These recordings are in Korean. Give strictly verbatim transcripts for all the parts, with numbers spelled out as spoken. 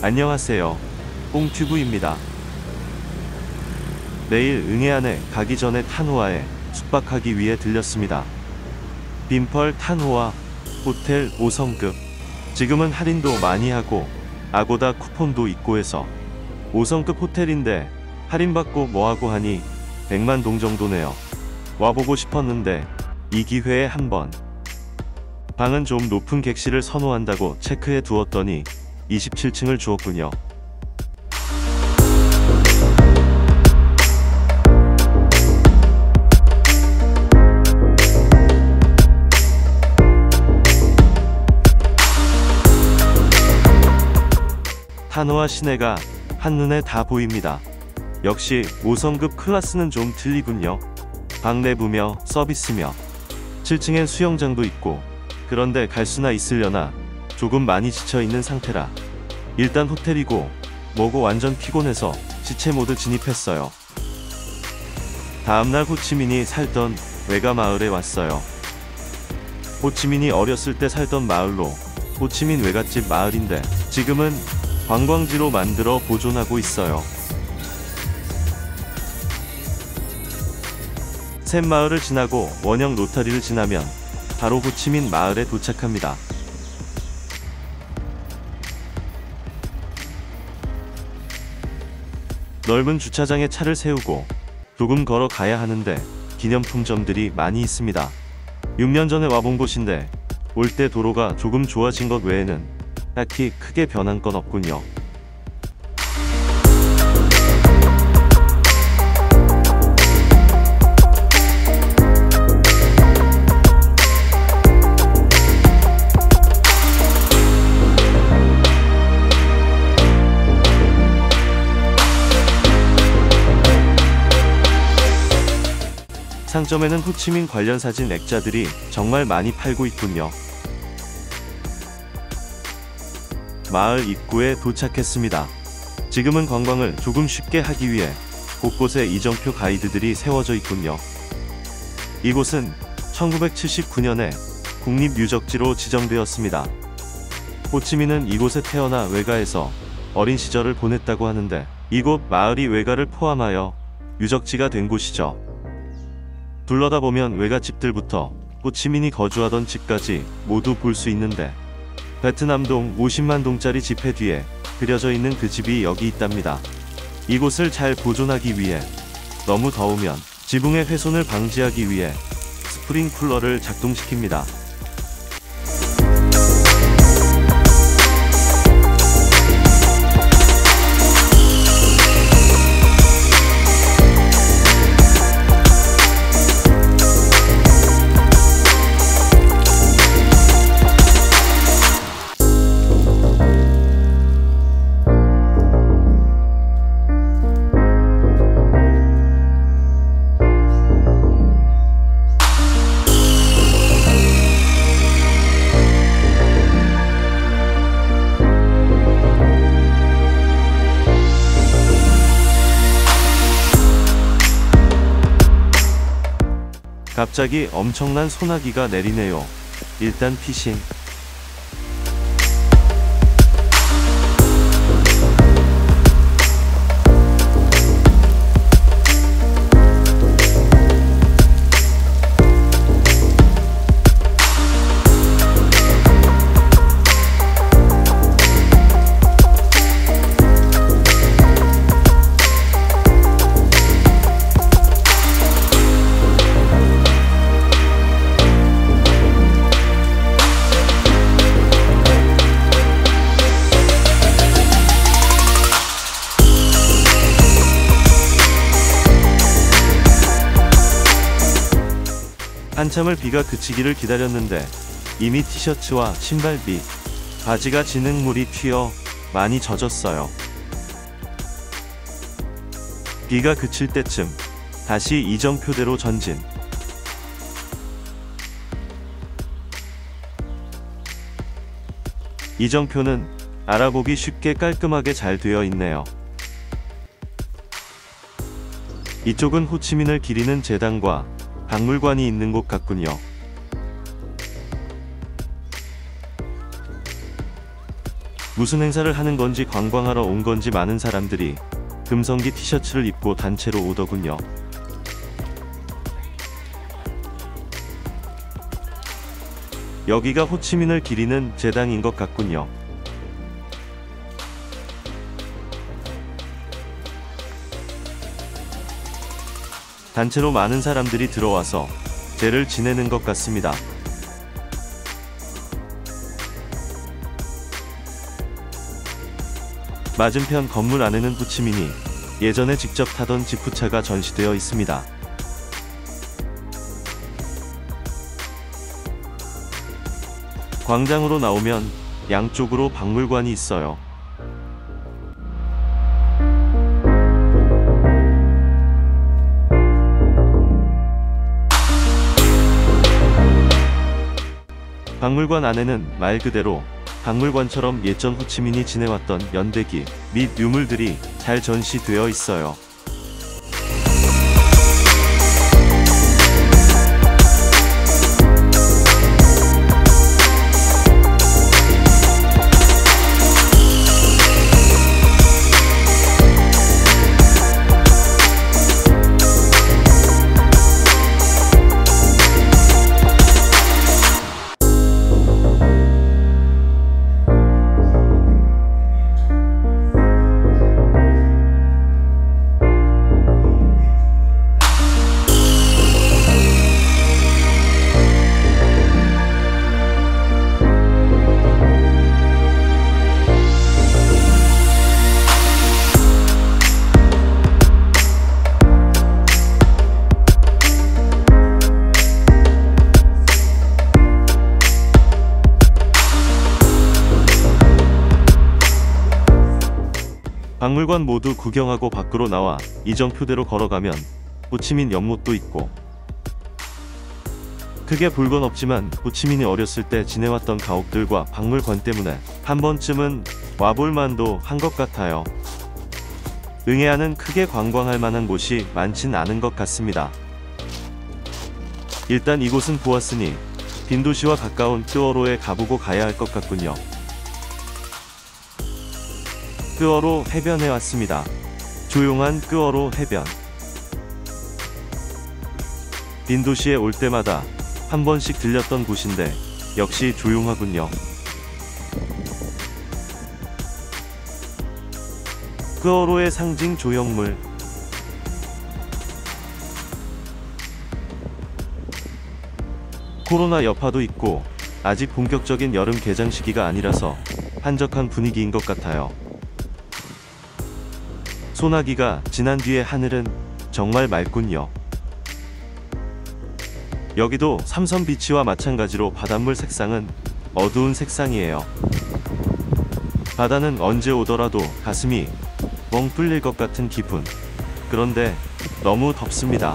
안녕하세요. 뽕튜브입니다. 내일 응해안에 가기 전에 탄호아에 숙박하기 위해 들렸습니다. 빈펄 탄호아 호텔 오 성급. 지금은 할인도 많이 하고 아고다 쿠폰도 있고 해서 오 성급 호텔인데 할인받고 뭐하고 하니 백만 동 정도네요. 와보고 싶었는데 이 기회에 한번. 방은 좀 높은 객실을 선호한다고 체크해 두었더니 이십칠 층을 주었군요. 탄호아 시내가 한눈에 다 보입니다. 역시 오 성급 클래스는 좀 틀리군요. 방 내부며 서비스며 칠 층엔 수영장도 있고. 그런데 갈 수나 있으려나 조금 많이 지쳐있는 상태라 일단 호텔이고 뭐고 완전 피곤해서 지체 모드 진입했어요. 다음날 호치민이 살던 외가 마을에 왔어요. 호치민이 어렸을 때 살던 마을로 호치민 외갓집 마을인데 지금은 관광지로 만들어 보존하고 있어요. 샘마을을 지나고 원형 로타리를 지나면 바로 호치민 마을에 도착합니다. 넓은 주차장에 차를 세우고 조금 걸어 가야 하는데 기념품점들이 많이 있습니다. 육 년 전에 와본 곳인데 올 때 도로가 조금 좋아진 것 외에는 딱히 크게 변한 건 없군요. 상점에는 호치민 관련 사진 액자들이 정말 많이 팔고 있군요. 마을 입구에 도착했습니다. 지금은 관광을 조금 쉽게 하기 위해 곳곳에 이정표 가이드들이 세워져 있군요. 이곳은 천구백칠십구 년에 국립유적지로 지정되었습니다. 호치민은 이곳에 태어나 외가에서 어린 시절을 보냈다고 하는데 이곳 마을이 외가를 포함하여 유적지가 된 곳이죠. 둘러다 보면 외갓집들부터 호치민이 거주하던 집까지 모두 볼 수 있는데 베트남동 오십만 동짜리 지폐 뒤에 그려져 있는 그 집이 여기 있답니다. 이곳을 잘 보존하기 위해 너무 더우면 지붕의 훼손을 방지하기 위해 스프링쿨러를 작동시킵니다. 갑자기 엄청난 소나기가 내리네요. 일단 피싱. 한참을 비가 그치기를 기다렸는데 이미 티셔츠와 신발 및 바지가 진흙물이 튀어 많이 젖었어요. 비가 그칠 때쯤 다시 이정표대로 전진. 이정표는 알아보기 쉽게 깔끔하게 잘 되어 있네요. 이쪽은 호치민을 기리는 재단과 박물관이 있는 곳 같군요. 무슨 행사를 하는 건지 관광하러 온 건지 많은 사람들이 금성기 티셔츠를 입고 단체로 오더군요. 여기가 호치민을 기리는 제당인 것 같군요. 단체로 많은 사람들이 들어와서 제를 지내는 것 같습니다. 맞은편 건물 안에는 호치민이 예전에 직접 타던 지프차가 전시되어 있습니다. 광장으로 나오면 양쪽으로 박물관이 있어요. 박물관 안에는 말 그대로 박물관처럼 예전 호치민이 지내왔던 연대기 및 유물들이 잘 전시되어 있어요. 박물관 모두 구경하고 밖으로 나와 이정표대로 걸어가면 호치민 연못도 있고, 크게 볼 건 없지만 호치민이 어렸을 때 지내왔던 가옥들과 박물관 때문에 한 번쯤은 와볼 만도 한 것 같아요. 응애안은 크게 관광할 만한 곳이 많진 않은 것 같습니다. 일단 이곳은 보았으니 빈도시와 가까운 끄어로에 가보고 가야 할 것 같군요. 끄어로 해변에 왔습니다. 조용한 끄어로 해변. 빈도시에 올 때마다 한 번씩 들렸던 곳인데 역시 조용하군요. 끄어로의 상징 조형물. 코로나 여파도 있고 아직 본격적인 여름 개장 시기가 아니라서 한적한 분위기인 것 같아요. 소나기가 지난 뒤에 하늘은 정말 맑군요. 여기도 삼선 비치와 마찬가지로 바닷물 색상은 어두운 색상이에요. 바다는 언제 오더라도 가슴이 멍 뚫릴 것 같은 기분. 그런데 너무 덥습니다.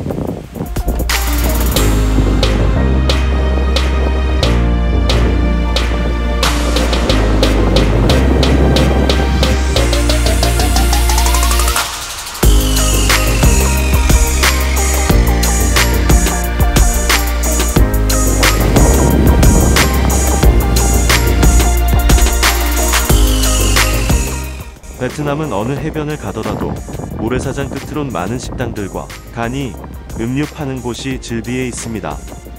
베트남은 어느 해변을 가더라도 모래사장 끝으론 많은 식당들과 간이 음료 파는 곳이 즐비해 있습니다.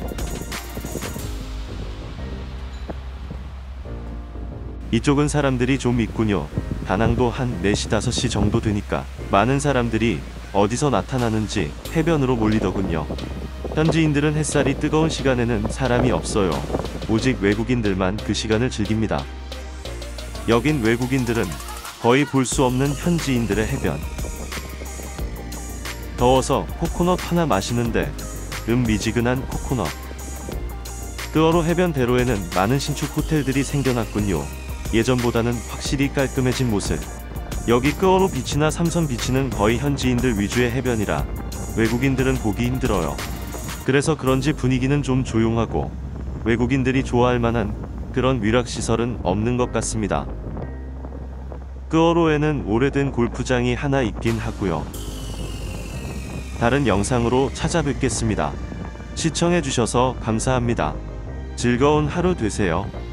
이쪽은 사람들이 좀 있군요. 다낭도 한 네 시 다섯 시 정도 되니까 많은 사람들이 어디서 나타나는지 해변으로 몰리더군요. 현지인들은 햇살이 뜨거운 시간에는 사람이 없어요. 오직 외국인들만 그 시간을 즐깁니다. 여긴 외국인들은 거의 볼 수 없는 현지인들의 해변. 더워서 코코넛 하나 마시는데 음 미지근한 코코넛. 끄어로 해변대로에는 많은 신축 호텔들이 생겨났군요. 예전보다는 확실히 깔끔해진 모습. 여기 끄어로 비치나 삼선 비치는 거의 현지인들 위주의 해변이라 외국인들은 보기 힘들어요. 그래서 그런지 분위기는 좀 조용하고 외국인들이 좋아할 만한 그런 위락시설은 없는 것 같습니다. 끄어로에는 오래된 골프장이 하나 있긴 하고요. 다른 영상으로 찾아뵙겠습니다. 시청해주셔서 감사합니다. 즐거운 하루 되세요.